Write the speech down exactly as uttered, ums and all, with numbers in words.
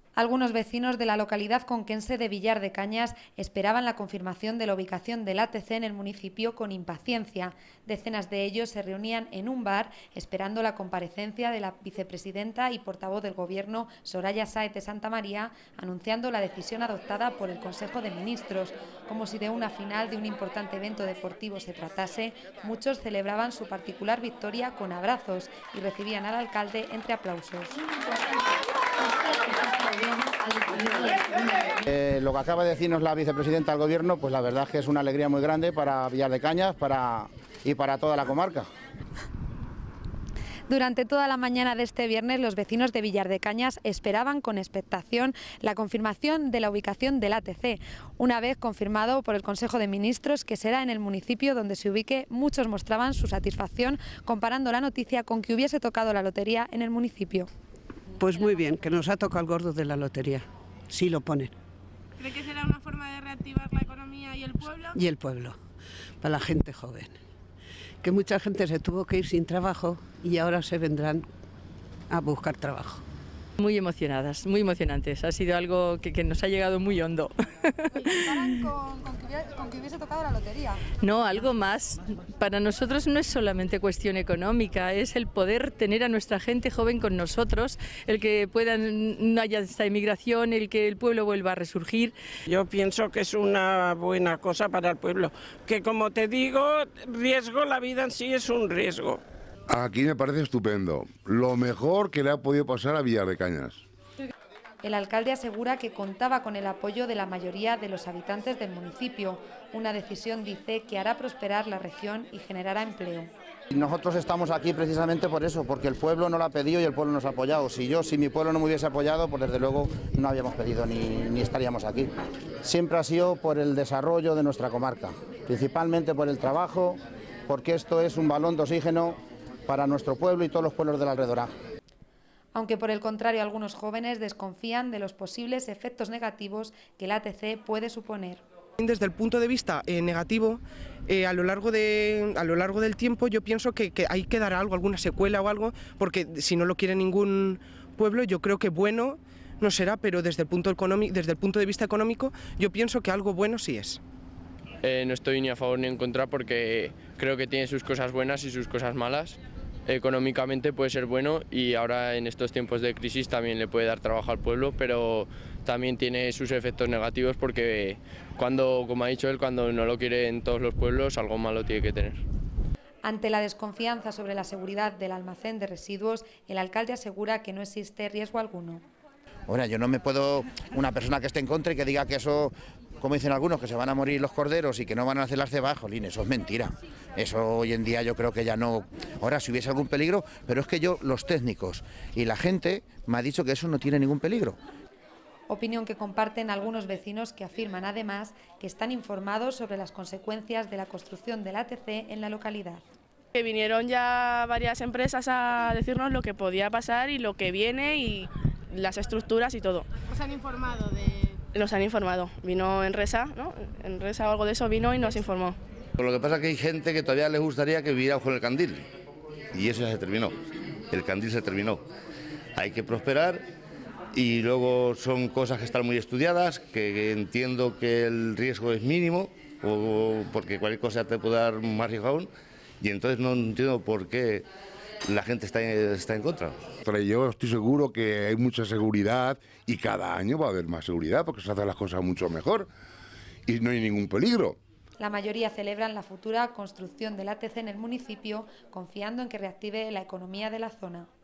Algunos vecinos de la localidad conquense de Villar de Cañas esperaban la confirmación de la ubicación del A T C en el municipio con impaciencia. Decenas de ellos se reunían en un bar esperando la comparecencia de la vicepresidenta y portavoz del Gobierno, Soraya Sáez de Santamaría, anunciando la decisión adoptada por el Consejo de Ministros. Como si de una final de un importante evento deportivo se tratase, muchos celebraban su particular victoria con abrazos y recibían al alcalde entre aplausos. Eh, lo que acaba de decirnos la vicepresidenta del Gobierno, pues la verdad es que es una alegría muy grande para Villar de Cañas para, y para toda la comarca. Durante toda la mañana de este viernes, los vecinos de Villar de Cañas esperaban con expectación la confirmación de la ubicación del A T C. Una vez confirmado por el Consejo de Ministros que será en el municipio donde se ubique, muchos mostraban su satisfacción comparando la noticia con que hubiese tocado la lotería en el municipio. Pues muy bien, que nos ha tocado el gordo de la lotería, sí lo ponen. ¿Cree que será una forma de reactivar la economía y el pueblo? Y el pueblo, para la gente joven. Que mucha gente se tuvo que ir sin trabajo y ahora se vendrán a buscar trabajo. Muy emocionadas, muy emocionantes. Ha sido algo que, que nos ha llegado muy hondo. ¿Comparan con, con, que hubiera, con que hubiese tocado la lotería? No, algo más. Para nosotros no es solamente cuestión económica, es el poder tener a nuestra gente joven con nosotros, el que puedan, no haya esta emigración, el que el pueblo vuelva a resurgir. Yo pienso que es una buena cosa para el pueblo, que como te digo, riesgo, la vida en sí es un riesgo. Aquí me parece estupendo, lo mejor que le ha podido pasar a Villar de Cañas. El alcalde asegura que contaba con el apoyo de la mayoría de los habitantes del municipio, una decisión, dice, que hará prosperar la región y generará empleo. Nosotros estamos aquí precisamente por eso, porque el pueblo no lo ha pedido y el pueblo nos ha apoyado. Si yo, si mi pueblo no me hubiese apoyado, pues desde luego no habíamos pedido ni, ni estaríamos aquí. Siempre ha sido por el desarrollo de nuestra comarca, principalmente por el trabajo, porque esto es un balón de oxígeno para nuestro pueblo y todos los pueblos del alrededor. Aunque por el contrario algunos jóvenes desconfían de los posibles efectos negativos que el A T C puede suponer. Desde el punto de vista eh, negativo, eh, a, lo largo de, a lo largo del tiempo yo pienso que, que ahí quedará algo, alguna secuela o algo, porque si no lo quiere ningún pueblo, yo creo que bueno no será, pero desde el punto, desde el punto de vista económico yo pienso que algo bueno sí es. Eh, no estoy ni a favor ni en contra porque creo que tiene sus cosas buenas y sus cosas malas. Económicamente puede ser bueno y ahora en estos tiempos de crisis también le puede dar trabajo al pueblo, pero también tiene sus efectos negativos porque cuando, como ha dicho él, cuando no lo quieren todos los pueblos, algo malo tiene que tener. Ante la desconfianza sobre la seguridad del almacén de residuos, el alcalde asegura que no existe riesgo alguno. Bueno, yo no me puedo, una persona que esté en contra y que diga que eso, como dicen algunos, que se van a morir los corderos y que no van a hacer las cebas, jolín, eso es mentira. Eso hoy en día yo creo que ya no. Ahora, si hubiese algún peligro, pero es que yo, los técnicos y la gente me ha dicho que eso no tiene ningún peligro. Opinión que comparten algunos vecinos que afirman además que están informados sobre las consecuencias de la construcción del A T C en la localidad. Que vinieron ya varias empresas a decirnos lo que podía pasar y lo que viene y las estructuras y todo. ¿Os han informado de...? Nos han informado. Vino Enresa, ¿no? Enresa o algo de eso vino y nos informó. Lo que pasa es que hay gente que todavía les gustaría que viviéramos con el candil y eso ya se terminó. El candil se terminó. Hay que prosperar y luego son cosas que están muy estudiadas, que entiendo que el riesgo es mínimo o porque cualquier cosa te puede dar más riesgo aún y entonces no entiendo por qué la gente está, está en contra. Yo estoy seguro que hay mucha seguridad y cada año va a haber más seguridad porque se hacen las cosas mucho mejor y no hay ningún peligro. La mayoría celebran la futura construcción del A T C en el municipio, confiando en que reactive la economía de la zona.